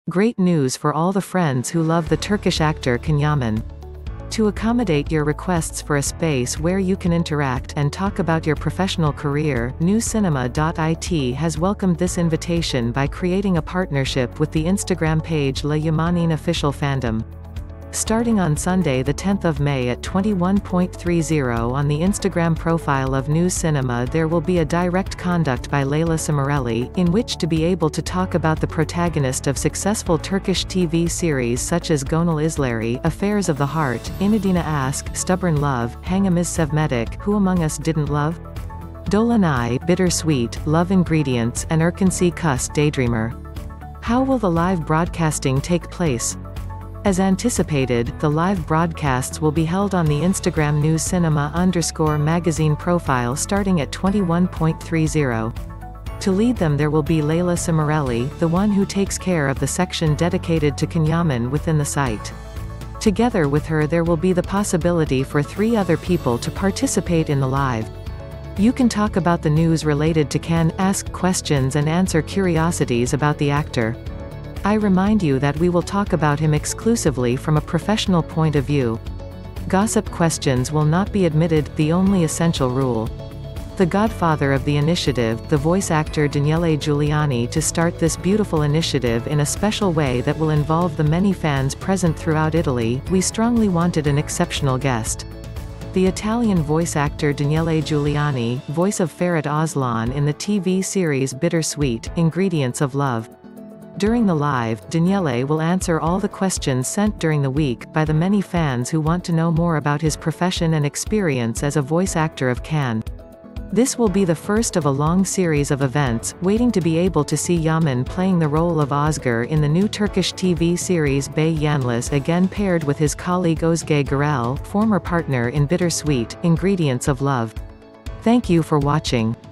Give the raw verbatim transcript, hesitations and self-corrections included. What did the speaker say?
Great news for all the friends who love the Turkish actor Can Yaman. To accommodate your requests for a space where you can interact and talk about your professional career, new cinema dot I T has welcomed this invitation by creating a partnership with the Instagram page La Yamanin Official Fandom. Starting on Sunday the tenth of May at twenty-one thirty on the Instagram profile of New Cinema there will be a direct conduct by Leyla Samarelli, in which to be able to talk about the protagonist of successful Turkish T V series such as Gönül İzleri, Affairs of the Heart, İnadına Aşk, Stubborn Love, Hangimiz Sevmedik, Who Among Us Didn't Love? Dolunay, Bittersweet, Love Ingredients, and Erkenci Kus, Daydreamer. How will the live broadcasting take place? As anticipated, the live broadcasts will be held on the Instagram News Cinema underscore magazine profile starting at twenty-one thirty. To lead them there will be Leyla Samarelli, the one who takes care of the section dedicated to Can Yaman within the site. Together with her there will be the possibility for three other people to participate in the live. You can talk about the news related to Can, ask questions and answer curiosities about the actor. I remind you that we will talk about him exclusively from a professional point of view. Gossip questions will not be admitted, the only essential rule. The godfather of the initiative, the voice actor Daniele Giuliani, to start this beautiful initiative in a special way that will involve the many fans present throughout Italy, we strongly wanted an exceptional guest. The Italian voice actor Daniele Giuliani, voice of Ferit Özlan in the T V series Bittersweet, Ingredients of Love. During the live, Daniele will answer all the questions sent during the week by the many fans who want to know more about his profession and experience as a voice actor of Can. This will be the first of a long series of events, waiting to be able to see Yaman playing the role of Özgür in the new Turkish T V series Bey Yanlış, again paired with his colleague Özge Gürel, former partner in Bittersweet, Ingredients of Love. Thank you for watching.